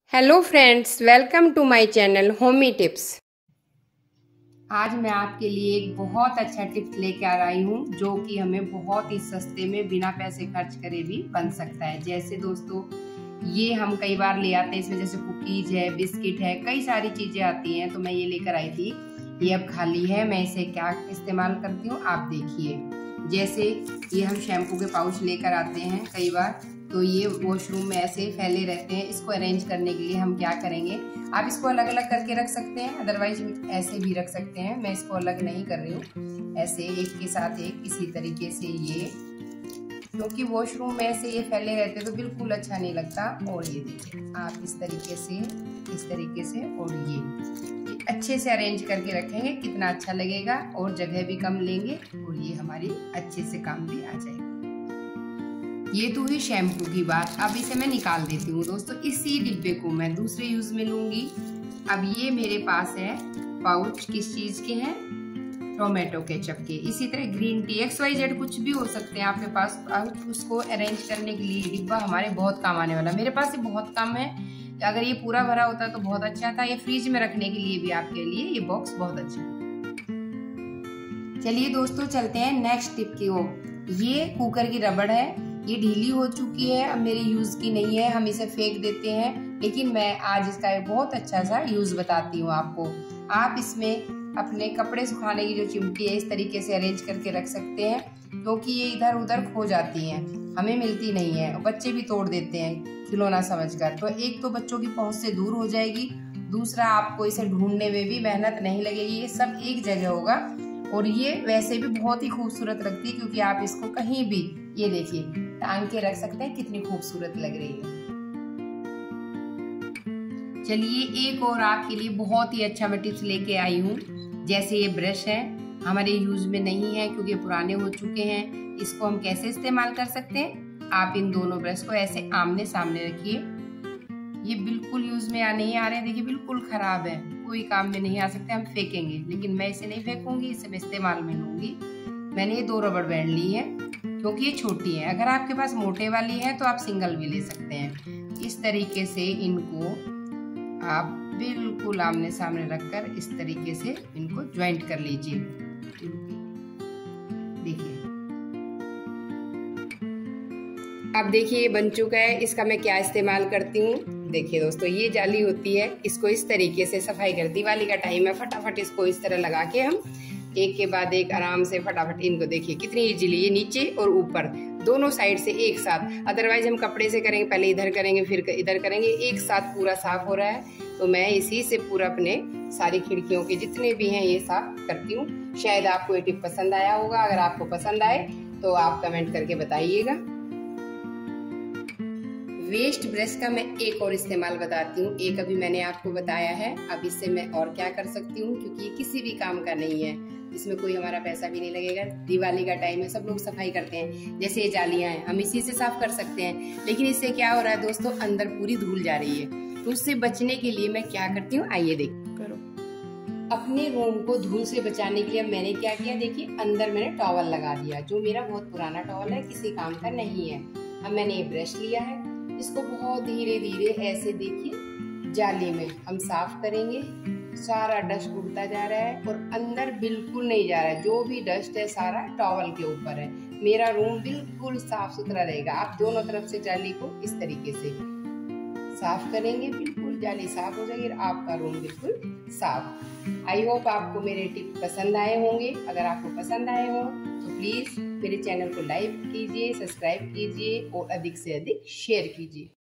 Hello friends, welcome to my channel Homey Tips. आज मैं आपके लिए एक बहुत अच्छा टिप्स लेके आ रही हूँ जो कि हमें बहुत ही सस्ते में बिना पैसे खर्च करे भी बन सकता है। जैसे दोस्तों, ये हम कई बार ले आते हैं, इसमें जैसे कुकीज है, बिस्किट है, कई सारी चीजें आती हैं। तो मैं ये लेकर आई थी, ये अब खाली है। मैं इसे क्या इस्तेमाल करती हूँ आप देखिए। जैसे ये हम शैम्पू के पाउच लेकर आते हैं कई बार, तो ये वॉशरूम में ऐसे फैले रहते हैं। इसको अरेंज करने के लिए हम क्या करेंगे, आप इसको अलग अलग करके रख सकते हैं, अदरवाइज ऐसे भी रख सकते हैं। मैं इसको अलग नहीं कर रही हूँ, ऐसे एक के साथ एक इसी तरीके से ये, क्योंकि वॉशरूम में ऐसे ये फैले रहते तो बिल्कुल अच्छा नहीं लगता। और ये देखिए आप इस तरीके से और ये अच्छे से अरेंज करके रखेंगे, कितना अच्छा लगेगा और जगह भी कम लेंगे और ये हमारी अच्छे से काम भी आ जाएगा। ये तो हुई शैम्पू की बात। अब इसे मैं निकाल देती हूँ दोस्तों। इसी डिब्बे को मैं दूसरे यूज में लूंगी। अब ये मेरे पास है पाउच, किस चीज के हैं, टोमेटो केचप के। इसी तरह ग्रीन टी, XYZ कुछ भी हो सकते हैं आपके पास। अब उसको अरेंज करने के लिए डिब्बा हमारे बहुत काम आने वाला। मेरे पास ये बहुत कम है, अगर ये पूरा भरा होता तो बहुत अच्छा था। ये फ्रिज में रखने के लिए भी आपके लिए ये बॉक्स बहुत अच्छा है। चलिए दोस्तों, चलते हैं नेक्स्ट टिप की ओर। ये कुकर की रबड़ है, ये ढीली हो चुकी है, अब मेरे यूज की नहीं है, हम इसे फेंक देते हैं। लेकिन मैं आज इसका एक बहुत अच्छा सा यूज बताती हूँ आपको। आप इसमें अपने कपड़े सुखाने की जो चिमटी है इस तरीके से अरेंज करके रख सकते हैं, क्योंकि ये इधर उधर खो जाती हैं, हमें मिलती नहीं है, बच्चे भी तोड़ देते हैं खिलौना समझकर। तो एक तो बच्चों की पहुंच से दूर हो जाएगी, दूसरा आपको इसे ढूंढने में भी मेहनत नहीं लगेगी, ये सब एक जगह होगा। और ये वैसे भी बहुत ही खूबसूरत लगती है, क्योंकि आप इसको कहीं भी, ये देखिए, टांग के रख सकते हैं, कितनी खूबसूरत लग रही है। चलिए एक और आपके लिए बहुत ही अच्छा मैं टिप्स लेके आई हूँ। जैसे ये ब्रश है, हमारे यूज में नहीं है क्योंकि पुराने हो चुके हैं। इसको हम कैसे इस्तेमाल कर सकते हैं, आप इन दोनों ब्रश को ऐसे आमने सामने रखिए। ये बिल्कुल यूज में नहीं आ रहे हैं, देखिए बिल्कुल खराब है, कोई काम में नहीं आ सकते, हम फेंकेंगे। लेकिन मैं इसे नहीं फेंकूंगी, इसे मैं इस्तेमाल में लूंगी। मैंने ये 2 रबड़ बैंड ली है क्योंकि ये छोटी है। अगर आपके पास मोटे वाली है तो आप सिंगल भी ले सकते हैं। इस तरीके से इनको आप बिल्कुल आमने सामने रखकर इस तरीके से इनको ज्वाइंट कर लीजिए। देखिए, अब देखिए ये बन चुका है। इसका मैं क्या इस्तेमाल करती हूँ, देखिए दोस्तों, ये जाली होती है, इसको इस तरीके से सफाई कर, दिवाली का टाइम है, फटाफट इसको इस तरह लगा के हम एक के बाद एक आराम से फटाफट इनको, देखिए कितनी इजीली, ये नीचे और ऊपर दोनों साइड से एक साथ। अदरवाइज हम कपड़े से करेंगे, पहले इधर करेंगे फिर इधर करेंगे, एक साथ पूरा साफ हो रहा है। तो मैं इसी से पूरा अपने सारी खिड़कियों के जितने भी हैं ये साफ करती हूँ। शायद आपको ये टिप पसंद आया होगा। अगर आपको पसंद आए तो आप कमेंट करके बताइएगा। वेस्ट ब्रश का मैं एक और इस्तेमाल बताती हूँ। एक अभी मैंने आपको बताया है, अब इससे मैं और क्या कर सकती हूँ, क्योंकि ये किसी भी काम का नहीं है, इसमें कोई हमारा पैसा भी नहीं लगेगा। दिवाली का टाइम है, सब लोग सफाई करते हैं। जैसे ये जालियां हैं, हम इसी से साफ कर सकते हैं। लेकिन इससे क्या हो रहा है दोस्तों, अंदर पूरी धूल जा रही है। तो उससे बचने के लिए मैं क्या करती हूँ, आइए देख करो। अपने रूम को धूल से बचाने के लिए मैंने क्या किया, देखिए अंदर मैंने टॉवल लगा दिया, जो मेरा बहुत पुराना टॉवल है, किसी काम का नहीं है। अब मैंने ये ब्रश लिया है, इसको बहुत धीरे धीरे ऐसे देखिए जाली में हम साफ करेंगे। सारा डस्ट उड़ता जा रहा है और अंदर बिल्कुल नहीं जा रहा है, जो भी डस्ट है सारा टॉवल के ऊपर है। मेरा रूम बिल्कुल साफ सुथरा रहेगा। आप दोनों तरफ से जाली को इस तरीके से साफ करेंगे, बिल्कुल जाली साफ हो जाएगी, आपका रूम बिल्कुल साफ। आई होप आपको मेरे टिप पसंद आए होंगे। अगर आपको पसंद आए हो तो प्लीज मेरे चैनल को लाइक कीजिए, सब्सक्राइब कीजिए और अधिक से अधिक शेयर कीजिए।